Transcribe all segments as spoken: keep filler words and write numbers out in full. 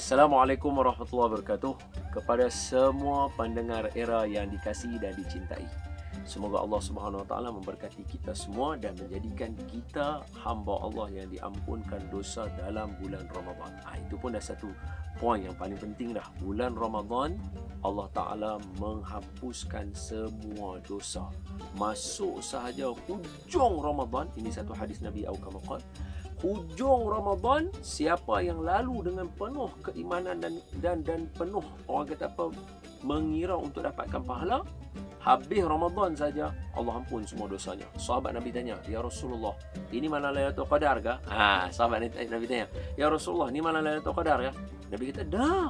Assalamualaikum warahmatullahi wabarakatuh. Kepada semua pendengar Era yang dikasihi dan dicintai, semoga Allah Subhanahu Wa Taala memberkati kita semua dan menjadikan kita hamba Allah yang diampunkan dosa dalam bulan Ramadan. Ah, itu pun dah satu poin yang paling penting dah. Bulan Ramadan Allah Taala menghapuskan semua dosa. Masuk sahaja hujung Ramadan, ini satu hadis Nabi Al-Qamaqal. Hujung Ramadan, siapa yang lalu dengan penuh keimanan dan dan dan penuh orang kata apa mengira untuk dapatkan pahala, habis Ramadan saja Allah ampun semua dosanya. Sahabat Nabi tanya, "Ya Rasulullah, ini mana Lailatul Qadar ke?" Ah, sahabat Nabi tanya, "Ya Rasulullah, ini mana Lailatul Qadar ya?" Nabi kata, "Dah.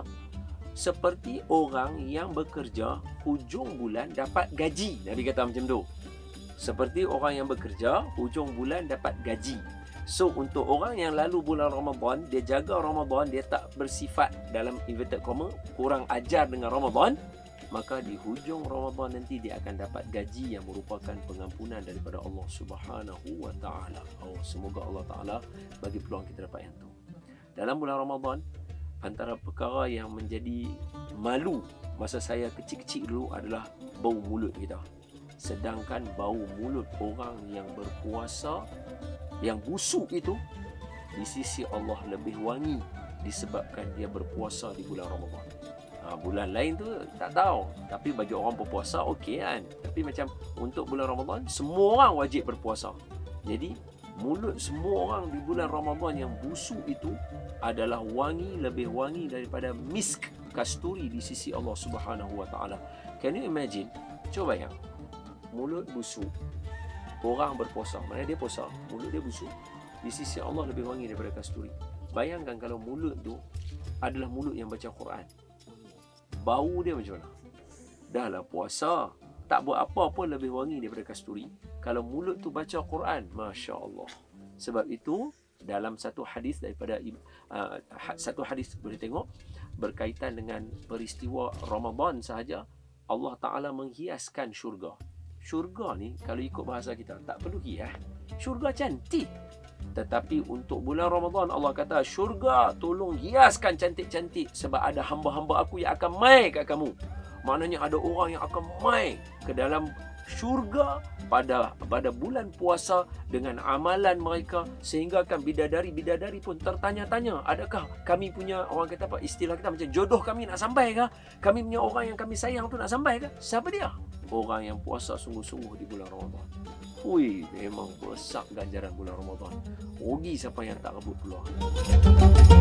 Seperti orang yang bekerja hujung bulan dapat gaji." Nabi kata macam tu. Seperti orang yang bekerja hujung bulan dapat gaji. So, untuk orang yang lalu bulan Ramadan, dia jaga Ramadan, dia tak bersifat dalam inverted comma, kurang ajar dengan Ramadan, maka di hujung Ramadan nanti dia akan dapat gaji yang merupakan pengampunan daripada Allah Subhanahu Wa Taala. Oh, semoga Allah Taala bagi peluang kita dapat yang tu. Dalam bulan Ramadan, antara perkara yang menjadi malu masa saya kecil-kecil dulu adalah bau mulut kita. Sedangkan bau mulut orang yang berpuasa yang busuk itu di sisi Allah lebih wangi disebabkan dia berpuasa di bulan Ramadan. Ha, bulan lain tu tak tahu, tapi bagi orang berpuasa okey kan. Tapi macam untuk bulan Ramadan semua orang wajib berpuasa. Jadi mulut semua orang di bulan Ramadan yang busuk itu adalah wangi, lebih wangi daripada misk kasturi di sisi Allah Subhanahu Wa Taala. Can you imagine? Cuba bayang, mulut busuk, orang berpuasa, mana dia puasa, mulut dia busuk, di sisi Allah lebih wangi daripada kasturi. Bayangkan kalau mulut tu adalah mulut yang baca Quran, bau dia macam mana? Dah lah puasa, tak buat apa pun lebih wangi daripada kasturi. Kalau mulut tu baca Quran, Masya Allah. Sebab itu dalam satu hadis daripada uh, satu hadis boleh tengok berkaitan dengan peristiwa Ramadan sahaja, Allah Ta'ala menghiaskan syurga. Syurga ni kalau ikut bahasa kita tak perlu hias. Syurga cantik. Tetapi untuk bulan Ramadan Allah kata, syurga tolong hiaskan cantik-cantik sebab ada hamba-hamba aku yang akan mai kat kamu. Maknanya ada orang yang akan mai ke dalam syurga pada pada bulan puasa dengan amalan mereka, sehingga kan bidadari-bidadari pun tertanya-tanya, adakah kami punya, orang kata apa, istilah kita macam jodoh kami nak sampai ke? Kami punya orang yang kami sayang tu nak sampai ke? Siapa dia? Orang yang puasa sungguh-sungguh di bulan Ramadan. Hui, memang besar ganjaran bulan Ramadan. Rugi siapa yang tak rebut peluang.